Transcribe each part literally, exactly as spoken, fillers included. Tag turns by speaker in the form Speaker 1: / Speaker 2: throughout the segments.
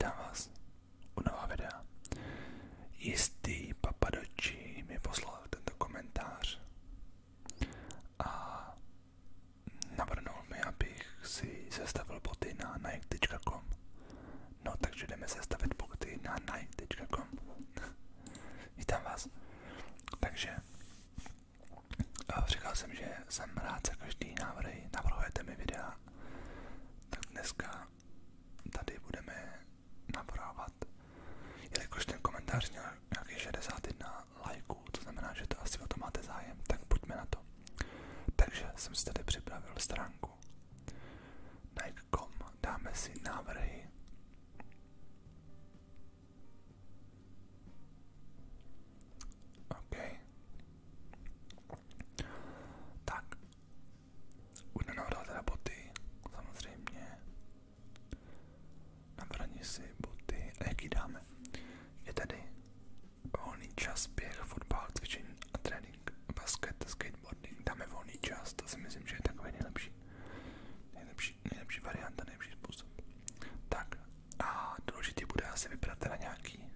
Speaker 1: Vítám vás u nového videa. Jistý Papadočí mi poslal tento komentář a navrhnul mi, abych si sestavil boty na nike tečka com. No takže jdeme sestavit boty na nike tečka com. Vítám vás. Takže říkal jsem, že jsem rád za každý návrhy, navrhujete mi videa, tak dneska tady budeme navrhovat, jelikož ten komentář měl nějakých šedesát jedna lajků, to znamená, že to asi o to máte zájem, tak pojďme na to. Takže jsem si tady připravil stránku nike tečka com, dáme si návrhy. OK. Tak. Budu navrhovat teda boty, samozřejmě. Navrhni si boty. A jaký dáme? Je tady volný čas, běh, fotbal, cvičení a trénink, basket, skateboarding. Dáme volný čas, to si myslím, že je takový nejlepší. Nejlepší, nejlepší varianta, nejlepší způsob. Tak. A důležitý bude asi vybrat teda nějaký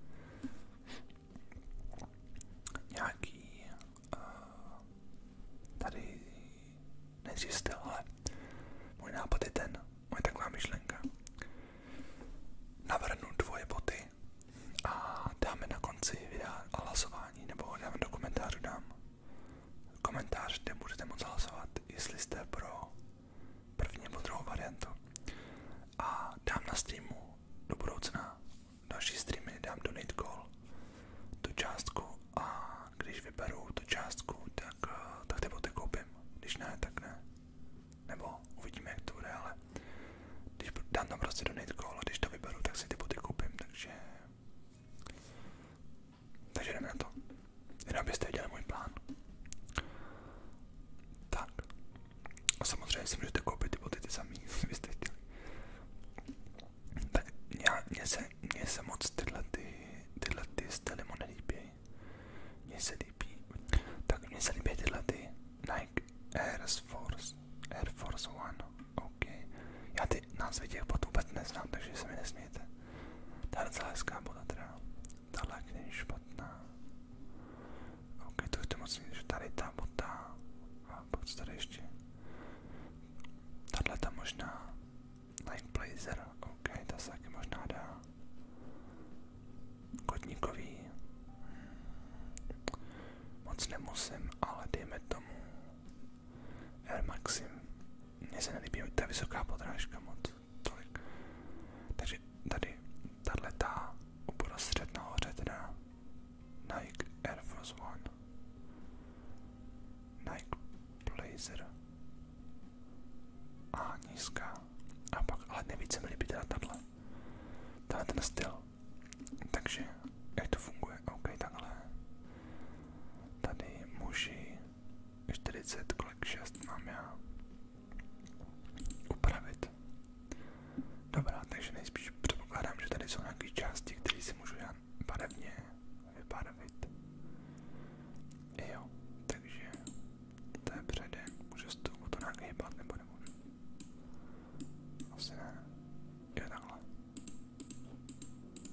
Speaker 1: nějaký uh, tady nejdřív styl, ale můj nápad je ten, moje taková myšlenka. Navrhnu dvoje boty a dáme na konci videa hlasování, nebo dáme do komentářů dám komentář, kde můžete moc hlasovat, jestli jste pro první nebo druhou variantu. A dám na streamu do budoucna, další streamy dám donate call, tu částku, a když vyberu tu částku, tak, tak ty boty koupím, když ne, tak ne. Nebo uvidíme, jak to bude, ale když dám tam prostě donate call a když to vyberu, tak si ty boty koupím, takže takže jdeme na to. Jenom abyste viděli můj plán. Tak. A samozřejmě si můžete koupit ty boty ty samý, byste chtěli. Tak mně se, mně se moc tyhle ty, tyhle ty styly mu nelíbí. Mně se líbí. Tak mně se líbí tyhle ty Nike Air Force. Air Force One. OK. Já ty názvy těch bot vůbec neznám, takže se mi nesmějte. Tahle celá hezká bota teda. Tahle není špatná. OK, to chci moc mít, že tady ta bota. A pak co tady ještě? Tahle ta možná Nike Blazer. OK, ta se taky možná dá. Kotníkový. Moc nemusím, ale dejme tomu Air Maxim. Mně se nelíbí, to je vysoká podrážka moc, tolik. Takže tady, tato uprostřed nahoře teda Nike Air Force One, Nike Blazer a nízká. A pak, ale nejvíc se mi líbí teda tato. Tenhle ten styl. Takže, jak to funguje? OK, takhle. Tady muži čtyřicet, kolik šest mám já. Upravit. Dobrá, takže nejspíš předpokládám, že tady jsou nějaké části, které si můžu já barevně vybarvit. Jo, takže to je předen. Můžu s tou to nějak hýbat, nebo nemůžu? Asi ne. Jo, takhle.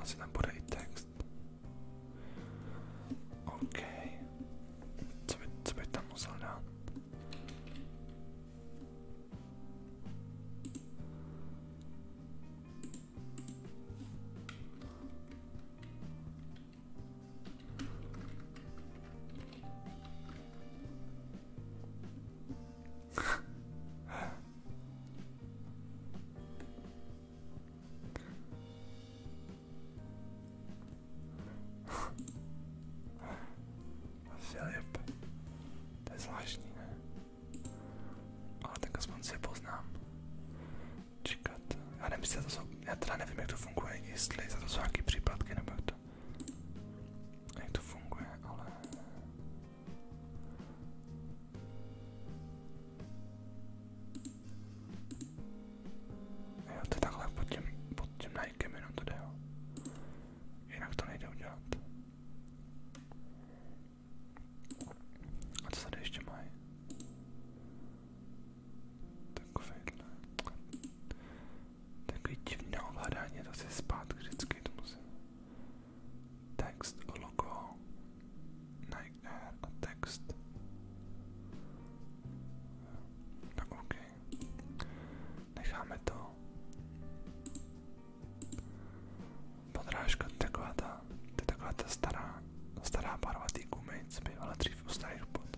Speaker 1: asi tam bude i text. OK. Co by, co by tam musel dát? Filip. To je zvláštní, ne? Ale tak aspoň si je poznám. Čekat. Já nevím, jestli to jsou, já teda nevím, jak to funguje, jestli to jsou nějaký příplatky, nebo jak to, jak to funguje, ale... Jo, to je takhle pod tím, pod tím Nikem jenom to jde, jo. Jinak to nejde udělat. A co tady ještě mají? Takovýhle. Takový divný na ovládání, to chci zpátky vždycky, to musím. Text, logo, Nike Air a text. No OK. Necháme to. Podrážka, taková ta, to je taková ta stará, stará barvatý gumy, co bývala dřív u starých bot.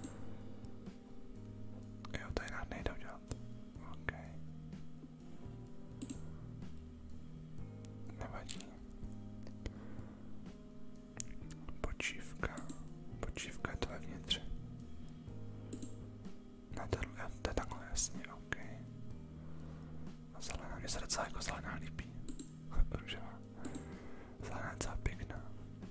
Speaker 1: Jo, to jinak nejde udělat. OK. Nevadí. Počívka. Počívka je to vevnitř. Ne, to, to je takhle jasně, OK. A zelená, mě se docela jako zelená líbí. Růžová. Zelená je docela pěkná.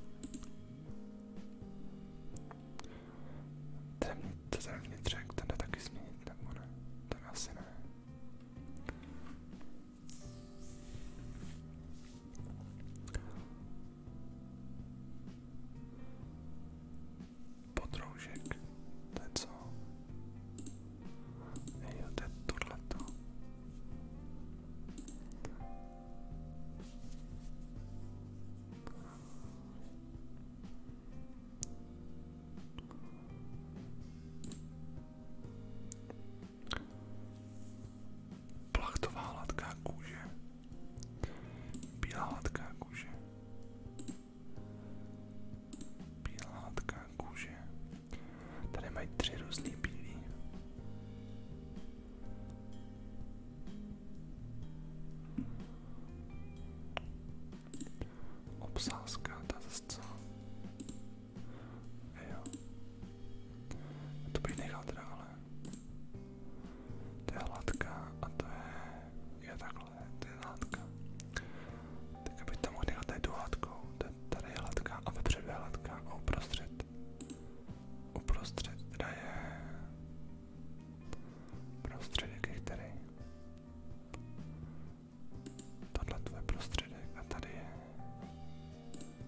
Speaker 1: Ten, to ten vnitřek, ten jde taky změnit, nebo ne? Ten asi ne. Podroužek, to je co? Jo, to je tohleto. Plachtová hladká kůže. Bílá hladká kůže. Bílá hladká kůže. Tady mají tři různý bílý. Obsázka, ta zase co? Jo. To bych nechal teda, ale... To je hladká a to je... Jo, takhle, to je hladká. Tak abych tam mohl nechat tady tu hladkou. Tady je hladká a vepředu je hladká a uprostřed. Uprostřed teda je... Prostředek je který? Tohle to je prostředek a tady je...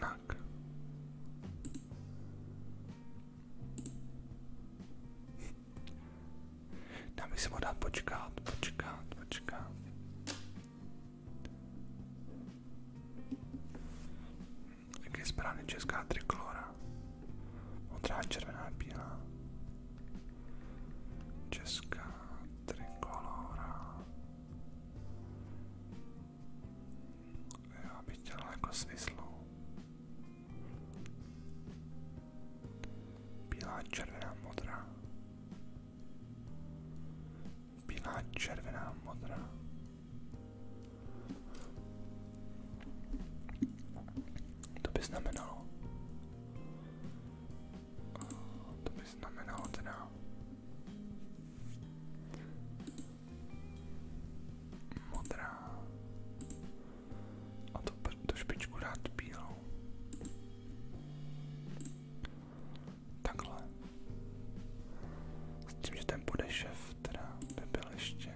Speaker 1: znak. Dá bych si mohl dát počkat, počkat, počkat. Jak je správně česká trikolora? Modrá, červená, bílá. Česká trikolora. Já bych chtěl jako svislou. Bílá, červená, modrá. Bílá, červená, modrá. To by znamenalo. To by znamenalo teda. Modrá. A to, to špičku dát bílou. Takhle. S tím, že ten podešev teda by byl ještě.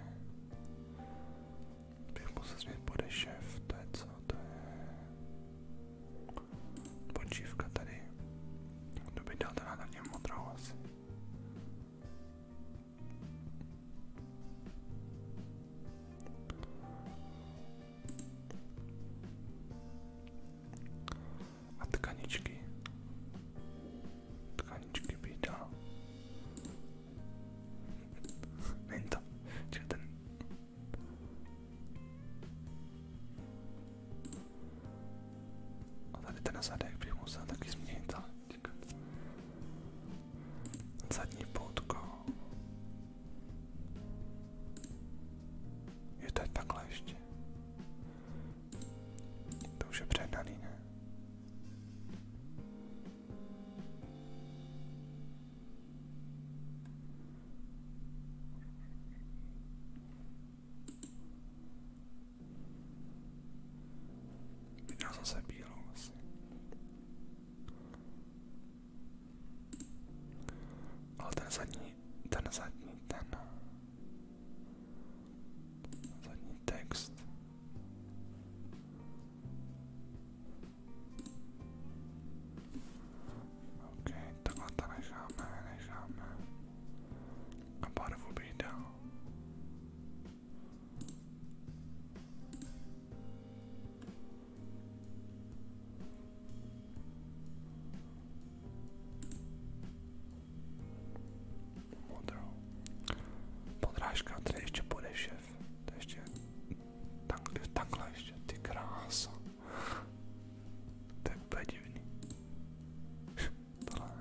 Speaker 1: Bych musel změnit podešev, to je co? To je počívka tady. To by dal teda taky modrou asi. A tkaničky. Tkaničky bych dal. Není to. Čekaj, ten. A tady ten zadek bych musel taky změnit, ale čekat. Zadní poutko. Je to je takhle ještě. To už je předaný, ne? Vydal zase bílou asi. Ale ten zadní, ten zadní, ten zadní text. OK, takhle to necháme, necháme. A barvu bych dal. Modrou. Podrážka, tady ještě podešev. To ještě takhle, takhle ještě, ty krása. To je úplně divný. Tohle.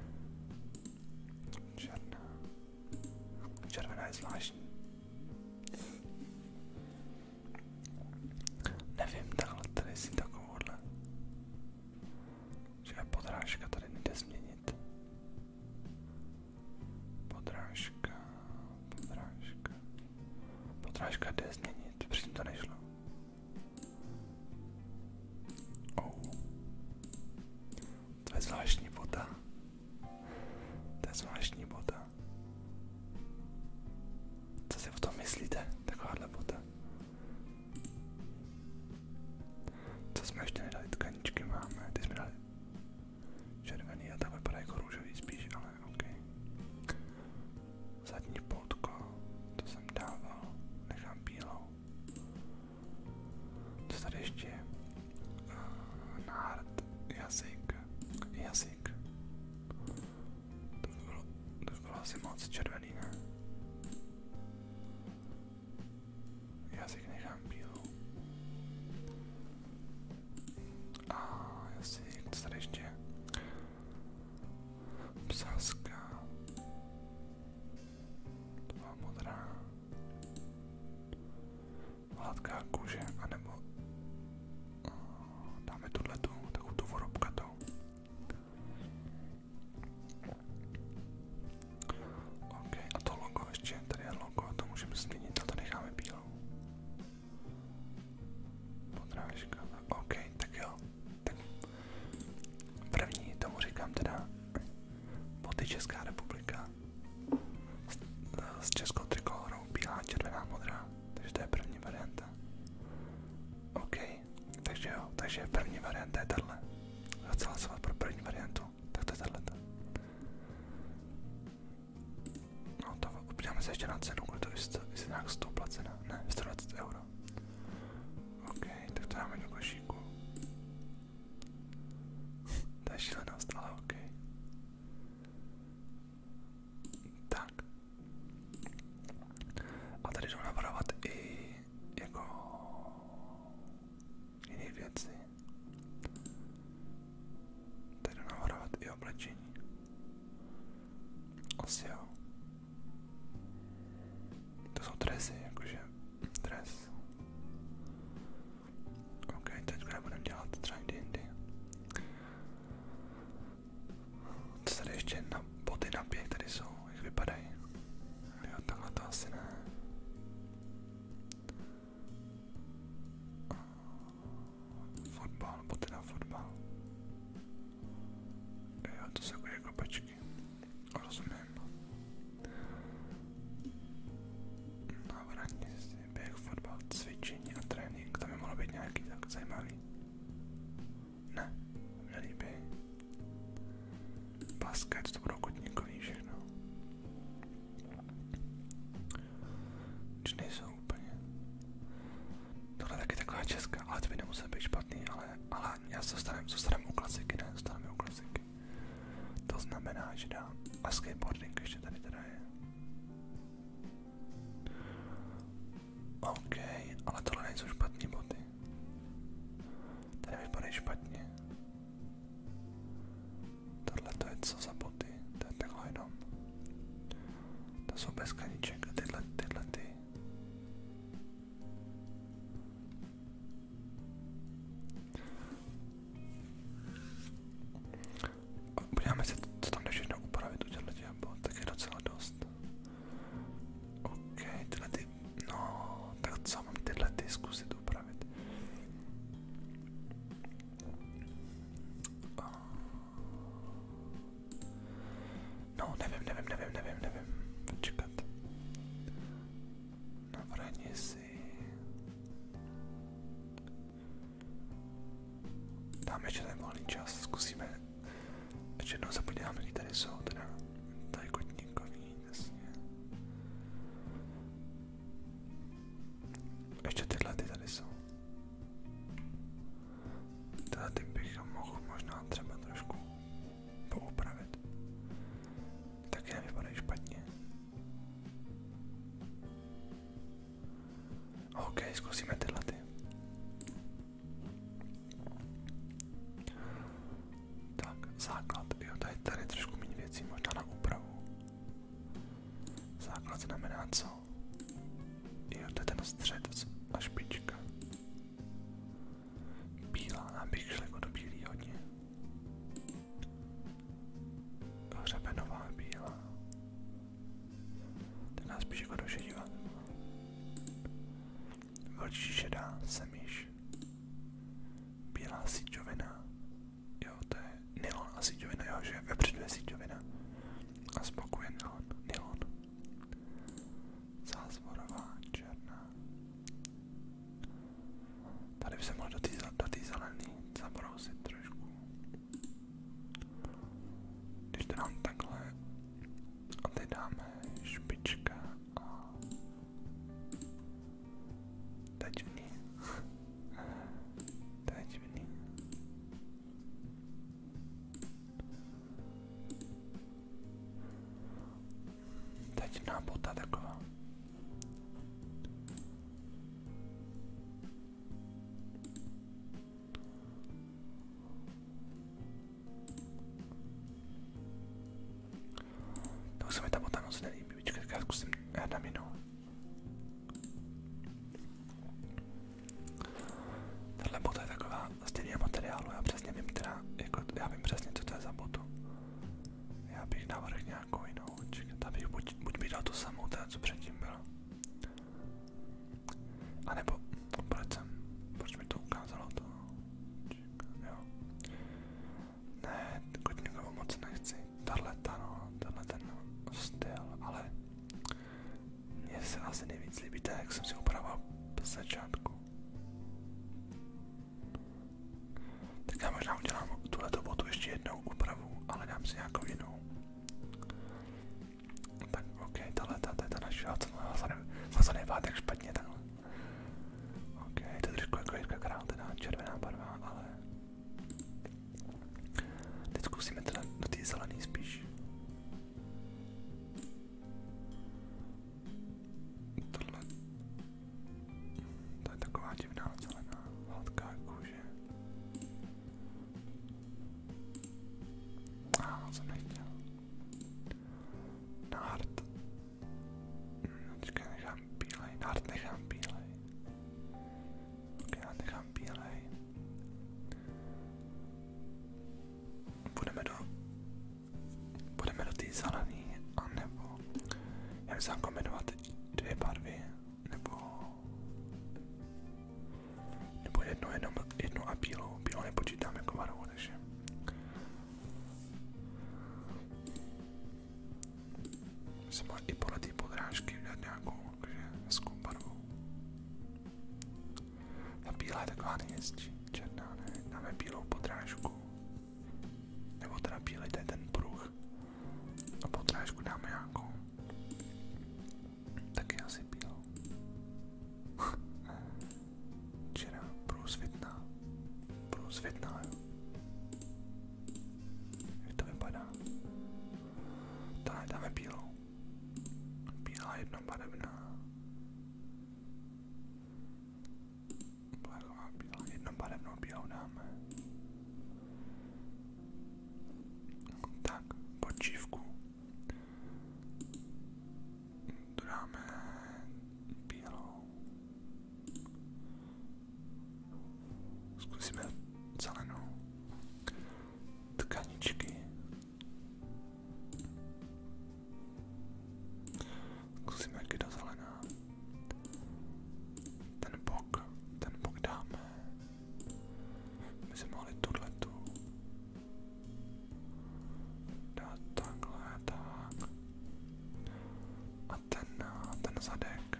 Speaker 1: Černá. Červená je zvláštní. Nevím, takhle tady si takovouhle. Že podrážka tady nejde změnit. Podrážka, podrážka. Podrážka jde změnit, předtím to nešlo. Oh. To je zvláštní bota. To je zvláštní bota. Co si o tom myslíte, takováhle bota? Co jsme ještě nedali, tkaničky máme, ty jsme dali červený a tam vypadá jako růžový spíš, ale ok. Zadní poutko, to jsem dával, nechám bílou. Co tady ještě je? Uh, nárt, jazyk, jazyk. To by bylo, to by bylo asi moc červený, ne? Jazyk nechám bílou. A jazyk, co tady ještě je? Psáska. To byla modrá. Hladká kůže, anebo dáme tuhletu, takovou tu vorobkatou. Ok, a to logo ještě, tady je logo, to můžeme změnit, a to necháme bílou. Podrážka, ok, tak jo. Tak první tomu říkám teda boty české Asi jo. To jsou dresy, jakože dres. Ok, teď nebudem dělat třeba někdy jindy. Co tady ještě na boty na běh tady jsou, jak vypadají? Jo, takhle to asi ne. Fotbal, boty na fotbal. Jo, to jsou jako kopačky. Rozumím. Návratně běh, fotbal, cvičení a trénink. To by mohlo být nějaký tak zajímavý. Ne, nelíbí. Basket, to budou kotníkový všechno. Když nejsou úplně. Tohle taky taková česká, ale to by nemuselo být špatný, ale, ale já zůstanem, zůstanem u klasiky, ne, zůstaneme u klasiky. To znamená, že dám a skateboarding ještě tady teda je. OK, ale tohle nejsou špatný boty. Tady vypadají špatně. Tohle to je co za boty? To je takhle jenom. To jsou bez kaniček a tyhle, tyhle ty. Podíváme se, co tam jde všechno upravit u těchto těch bot, tak je docela dost. OK, tyhle ty, no, tak co mám tyhle ty zkusit upravit? No, nevím, nevím, nevím, nevím, nevím, počkat. Navrhni si. Dáme ještě ten volný čas, zkusíme. Ještě jednou se podíváme, jaký tady jsou, teda. Tady kotníkový, jasně. Ještě tyhle ty tady jsou. Tyhle ty bych mohl možná třeba trošku poupravit. Taky nevypadají špatně. OK, zkusíme tyhle ty. Tak, základ, jo, tady, tady trošku méně věcí, možná na úpravu. Základ znamená co? Jo, to je ten střed a špička. Bílá, nám bych šel jako do bílý hodně. Hřebenová bílá. To nás spíš jako do šedivá. Vlčí šedá, semíš. Bílá síťovina. Jo, to je nylon a síťovina, jo, že vepředu je síťovina. A z boku je nylon. nylon. Zázvorová, černá. Tady by se mohl do té zelený zabrousit trošku. Když to dám takhle a teď dáme špička a to je divný. To je divný. To je divná bota taková. To se mi ta bota moc nelíbí, počkej, já zkusím, já dám jinou. Tahle bota je taková stejného materiálu, já přesně vím teda, jako, já vím přesně, co to je za botu. Já bych navrhl nějakou jinou, čekat, abych buď, buď bych dal tu samou, teda, co předtím byla. A nebo, proč jsem, proč mi to ukázalo to, čekat, jo. Ne, kotníkovou moc nechci, tahle ta no, tahle ten styl, ale mně se asi nejvíc líbí tak, jak jsem si upravoval z začátku. Tak já možná udělám tuhleto botu ještě jednou úpravu, ale dám si nějakou jinou. Tak ok, tahle ta, to je ta naše, co má nevypadá tak špatně takhle. Ok, to je trošku jako Jirka Král, teda červená barva, ale teď zkusíme teda do té zelený spíš. Tohle, to je taková divná zelená, hladká kůže. A, ah, jsem nechtěl. jsem mohl i podle té podrážky udělat nějakou jakože hezkou barvu. Ta bílá je taková nejhezčí, černá, ne? Dáme bílou podrážku. Nebo teda bílej, to je ten pruh. A podrážku dáme nějakou. Taky asi bílou. Černá, průsvitná. Průsvitná, jo. Jak to vypadá? Tohle dáme bílou. Bílá jednobarevná. Taková bílá jednobarevnou bílou dáme. Tak, počívku. Tu dáme bílou. Zkusíme zelenou. Tkaničky. Zkusíme jaký do zelená. Ten bok, ten bok dáme. My jsme mohli tuhletu dát takhle, tak. A ten, ten zadek.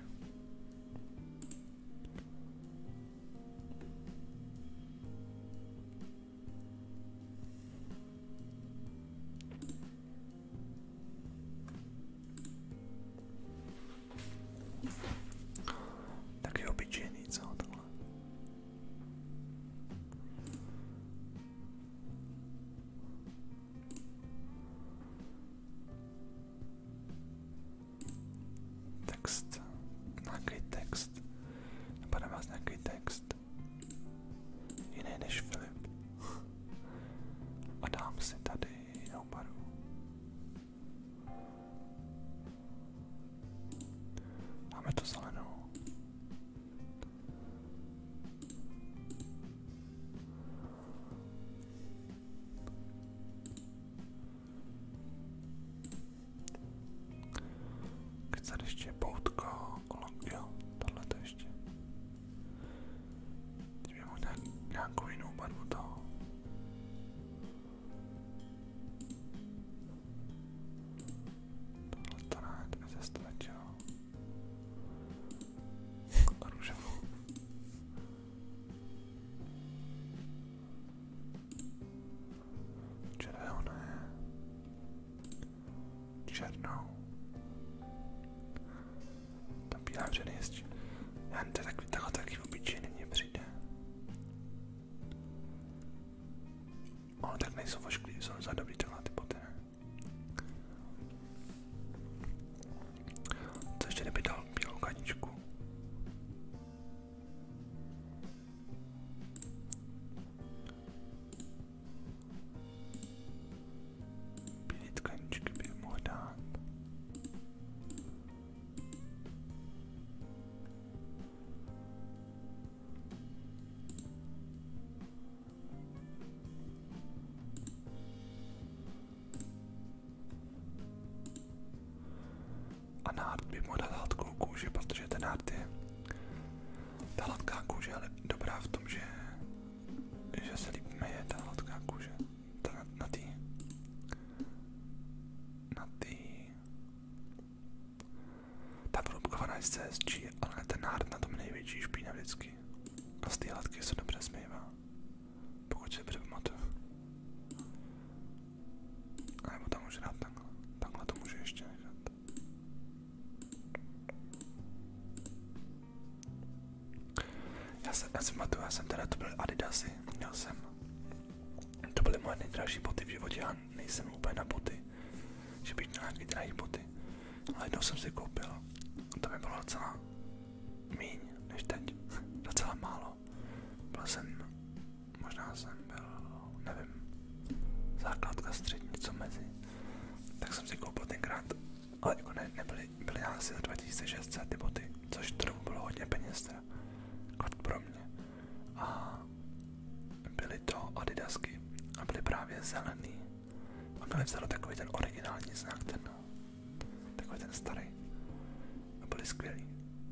Speaker 1: Taky obyčejný, co tohle? Text. Nějaký text. Napadá vás nějaký text. Jiný než Filip. A dám si tady jinou barvu. Máme tu zelenou. Keď tady ještě poutko, jo, tohle to ještě. Teď bych mohl nějak, nějakou jinou barvu toho. Tohle to ne, to by se ztratilo. A růžovou. Červené. Černou. Ta bílá je nejhezčí. Já to je takový, takhle taky obyčejný mně přijde. Ale tak nejsou vošklí, jsou za dobrý tohle ty boty, ne? Co ještě kdyby dal bílou kaničku? Bílý tkaničky bych mohl dát. A nárt by mohl dát hladkou kůži, protože ten nárt je... Ta hladká kůže je dobrá v tom, že, že se líp meje ta hladká kůže. Ta na, na tý... Na tý... Ta vrubkovaná je z C S G, ale ten nárt na tom největší špína vždycky. A z té hladky se dobře smývá. Pokud si dobře pamatuju. A nebo tam může dát takhle. Takhle to může ještě nechat. Já jsem, já si pamatuju, já jsem teda, to byly Adidasy, měl jsem, to byly moje nejdražší boty v životě, já nejsem úplně na boty, že bych měl nějaký drahý boty, ale jednou jsem si koupil, to mi bylo docela míň než teď, docela málo, byl jsem, možná jsem byl, nevím, základka střední, co mezi, tak jsem si koupil tenkrát, ale jako ne, nebyly, byly asi za dva tisíce šest set ty boty, což to bylo hodně peněz teda. Pro mě. A byly to Adidasky a byly právě zelený. A měli vzadu takový ten originální znak, ten, takový ten starý. A byly skvělý.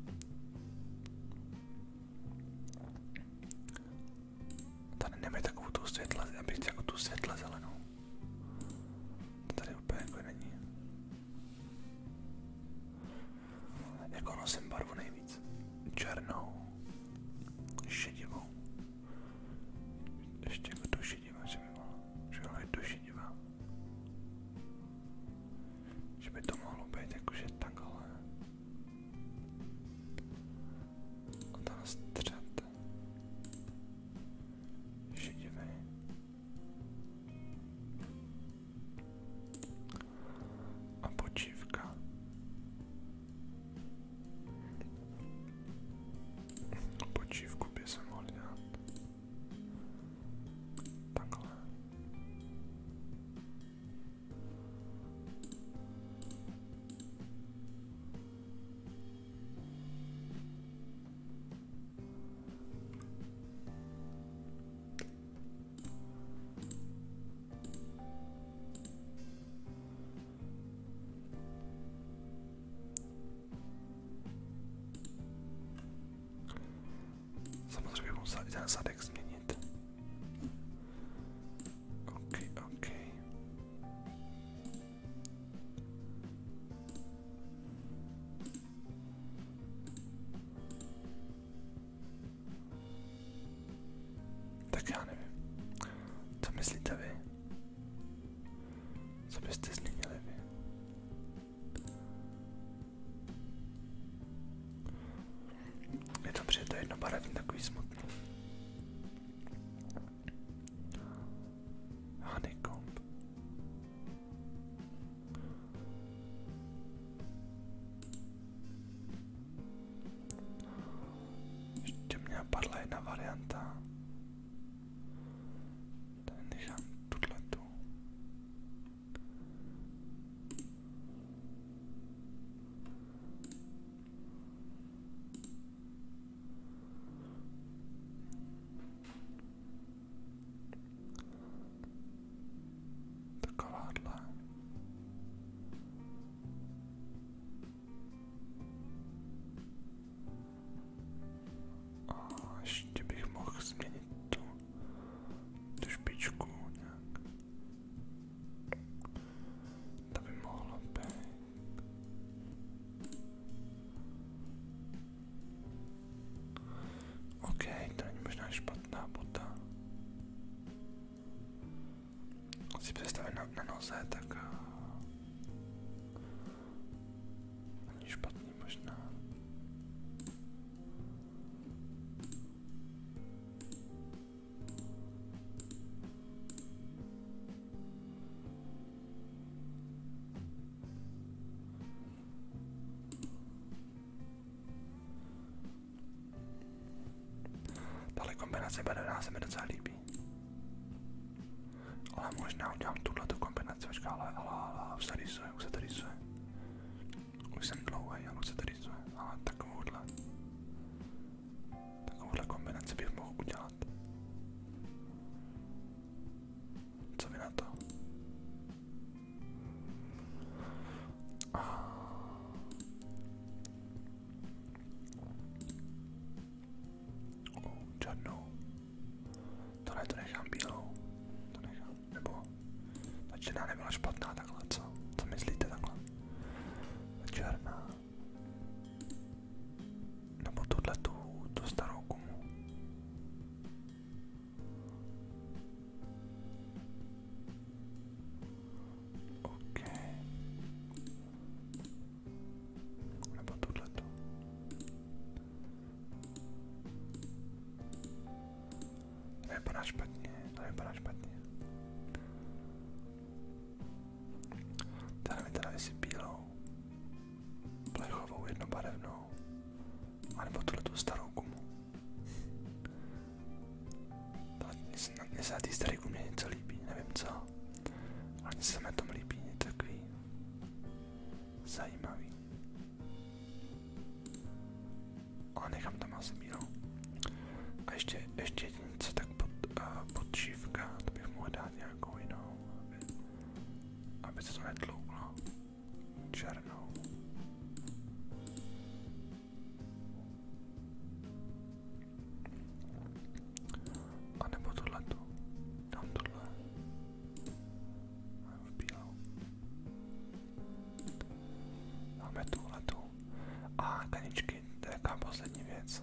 Speaker 1: Tady nemají takovou tu světle, abych chtěl jako tu světle zelenou. To tady úplně jako není. změníte vy? Co byste změnili vy? Je to přijde to jednobarevný, takový smutný. Honeycomb. Ještě mě napadla jedna varianta. Tady nechám tutletu. Takováhle. A ještě bych mohl změnit tu, tu špičku nějak. To by mohlo být. OK, to není možná špatná bota. Když si představit na, na noze, tak uh, není špatný možná. Tahle kombinace badará se mi docela líbí. Ale možná udělám tuhletu kombinaci, počká, ale, ale, ale, už se rýsuje, už se to rýsuje. Už jsem dlouhý, ale už se to rýsuje, ale takovouhle. Takovouhle kombinaci bych mohl udělat. Co vy na to? Oh, černou. Tohle to nechám bílou. To nechám, nebo ta černá nebyla špatná takhle, co? Co myslíte takhle? Ta černá. Nebo tuhle tu, tu starou gumu. OK. Nebo tuhle tu. To nevypadá špatně, to nevypadá špatně. Tady mi teda jestli bílou, plechovou, jednobarevnou, anebo tuhletu starou gumu. Mně se na té staré gumě něco líbí, nevím co, ale mně se na tom líbí něco takový zajímavý. Ale nechám tam asi bílou. A ještě, ještě něco tak pod, uh, podšívka, to bych mohl dát nějakou jinou, aby, aby se to netlouklo. Černou. A nebo tohletu. Dám tohle. A v bílou. Dáme tuhletu. A kaničky, to je jaká poslední věc.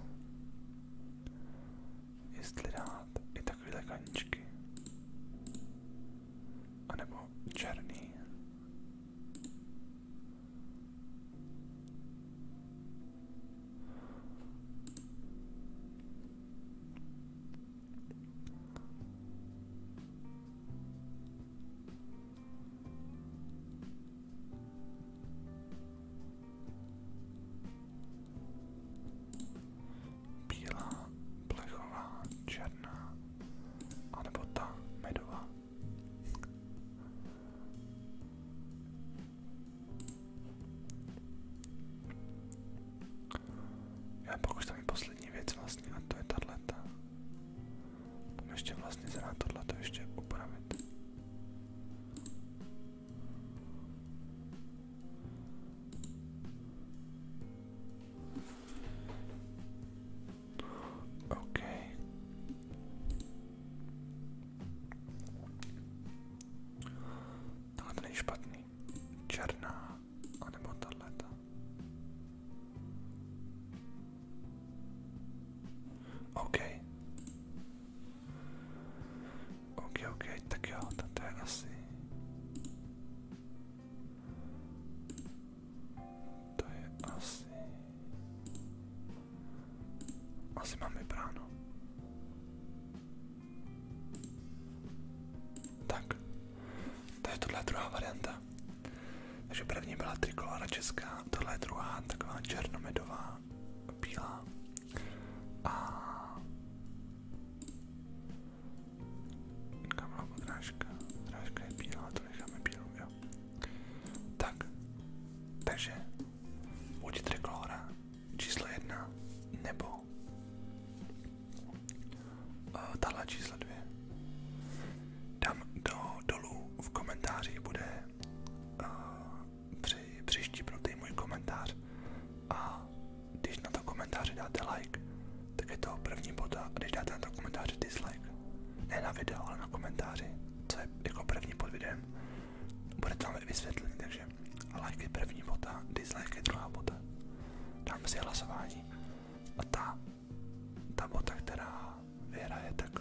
Speaker 1: Jestli dát i takovýhle kaničky. A nebo černý. asi... To je asi... Asi mám vybráno. Tak. Takže tohle je druhá varianta. Takže první byla trikolora česká, tohle je druhá, taková černomedová, bílá. A... Kam byla podrážka? Podrážka je bílá, to necháme bílou, jo. Tak. Takže buď trikolora číslo jedna, nebo uh, tahle číslo dvě. Dám do, dolů v komentářích bude uh, při, přištípnutý můj komentář a když na to komentáři dáte like, tak je to první bod a když dáte na to komentáři dislike, ne na video, ale na komentáři, co je jako první pod videem, bude tam vysvětlený, takže like je první bod a dislike je druhá bota. Dáme si hlasování a ta, ta bota, která vyhraje, tak